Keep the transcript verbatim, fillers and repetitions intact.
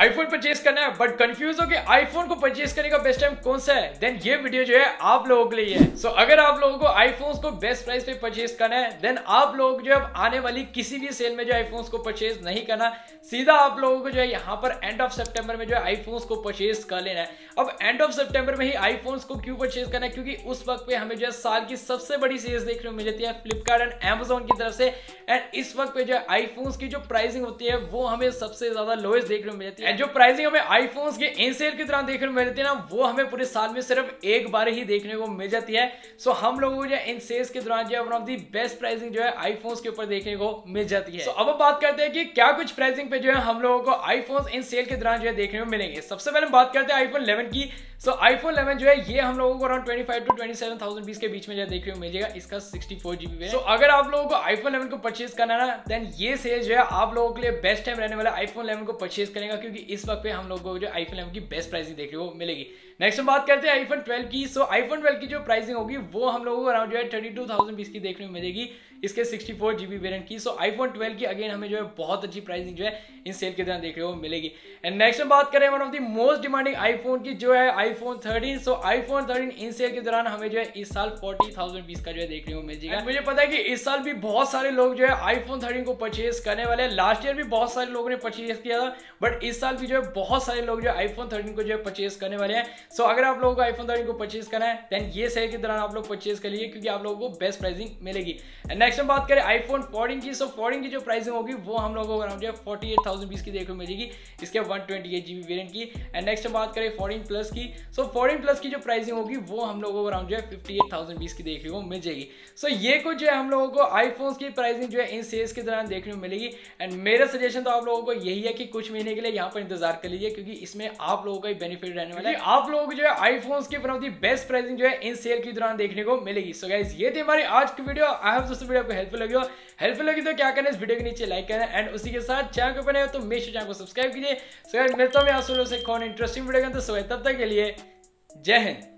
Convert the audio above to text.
IPhone purchase करना है but confuse हो कि आईफोन को परचेज करने का बेस्ट टाइम कौन सा है, देन ये वीडियो जो है आप लोगों के लिए है। सो so, अगर आप लोगों को आईफोन्स को बेस्ट प्राइस पे परचेज करना है, देन आप लोग जो है आने वाली किसी भी सेल में जो आईफोन्स को परचेज नहीं करना, सीधा आप लोगों को जो है यहाँ पर एंड ऑफ सितंबर में जो है आईफोन्स को परचेज कर लेना है। अब एंड ऑफ सितंबर में ही आईफोन्स को क्यों परचेज करना है, क्योंकि उस वक्त पे हमें जो है साल की सबसे बड़ी सेल्स देखने को मिल जाती है फ्लिपकार्ट एंड अमेजोन की तरफ से। एंड इस वक्त पे जो है आईफोन्स की जो प्राइसिंग होती है वो हमें सबसे ज्यादा लोएस्ट देखने को मिल जाती है। जो प्राइसिंग हमें आईफोन्स के इन सेल के दौरान देखने को मिल जाती है ना, वो हमें पूरे साल में सिर्फ एक बार ही देखने को मिल जाती है। सो हम लोगों को जो इन सेल्स के दौरान जो है one of the best pricing जो है आईफोन्स के ऊपर देखने को मिल जाती है। सो अब बात करते हैं कि क्या कुछ प्राइसिंग पे जो है हम लोगों को आईफोन्स इन सेल के दौरान जो है देखने को मिलेंगे। सबसे पहले बात करते हैं आईफोन इलेवन की। सो आईफोन इलेवन जो है ये हम लोगों को around twenty five to twenty seven thousand बीस के बीच में जो देखने को मिलेगा। इसका सिक्सटी फोर जीबी है। सो अगर आप लोगों को आईफोन इलेवन को परचेज करना है ना, देन ये सेल जो है आप लोगों के लिए बेस्ट टाइम रहने वाला आईफोन इलेवन को परचेज करेगा, क्योंकि इस वक्त पे हम लोगों को जो आईफोन इलेवन की बेस्ट प्राइसिंग देखने को मिलेगी। नेक्स्ट हम बात करते हैं आईफोन ट्वेल्व की। सो आईफोन ट्वेल्व की जो प्राइसिंग होगी वो हम लोगों को अराउंड जो है थर्टी टू थाउजेंड बीस की देखने को मिलेगी, इसके सिक्सटी फोर जीबी वेरिएंट की। सो आईफोन ट्वेल्व की अगेन हमें जो है बहुत अच्छी प्राइसिंग जो है इन सेल के दौरान देखने को मिलेगी। एंड नेक्स्ट हम बात करें one of the most demanding iPhone की, जो है iPhone thirteen. So iPhone thirteen इन सेल के दौरान हमें जो है इस साल फोर्टी थाउजेंड बीस का जो है देखने को मिल जाएगा। मुझे पता है कि इस साल भी बहुत सारे लोग जो है आईफोन थर्टीन को परचेज करने वाले हैं। लास्ट ईयर भी बहुत सारे लोगों ने परचेज किया था, बट इस साल भी जो है बहुत सारे लोग जो है आईफोन थर्टीन को जो है परचेज करने वाले हैं। सो अगर आप लोगों को आईफोन थर्टीन को परचेज करना है, देन ये सेल के दौरान आप लोग परचेज कर लीजिए, क्योंकि आप लोगों को बेस्ट प्राइसिंग मिलेगी। एंड नेक्स्ट हम बात करें आईफोन फोर्टीन की। सो फोर्टीन की जो प्राइसिंग होगी वो हम लोगों को अराउंड जो है फोर्टी एट थाउजेंड बीस की देखने को मिलेगी, इसके one twenty eight GB variant की। एंड नेक्स्ट हम बात करें फोर्टीन प्लस की। सो फोर्टीन प्लस की जो प्राइसिंग होगी वो हम लोगों को अराउंड जो है फिफ्टी एट थाउजेंड बीस की देखने को मिल जाएगी। सो ये कुछ जो है हम लोगों को आईफोन्स की प्राइसिंग जो है इन सेल्स के दौरान देखने को मिलेगी। एंड मेरा सजेशन तो आप लोगों को यही है कि कुछ महीने के लिए यहाँ पर इंतजार कर लीजिए, क्योंकि इसमें आप लोगों का ही बेनिफिट रहने वाला है। आप लोगों को जो है आईफोन्स की one of the best pricing जो है इन सेल के दौरान देखने को मिलेगी। सो गाइस ये थी हमारी आज की वीडियो। आई होप दोस्तों वीडियो आपको हेल्पफुल लगी हो। हेल्पफुल लगी तो क्या करना है, इस वीडियो के नीचे लाइक करना एंड उसी के साथ चैनल को बने हो तो मेक श्योर चैनल को सब्सक्राइब कीजिए। सो गाइस मिलता हूं मैं आप लोगों से कौन इंटरेस्टिंग वीडियो के अंदर। सो तब तक के लिए जय हिंद।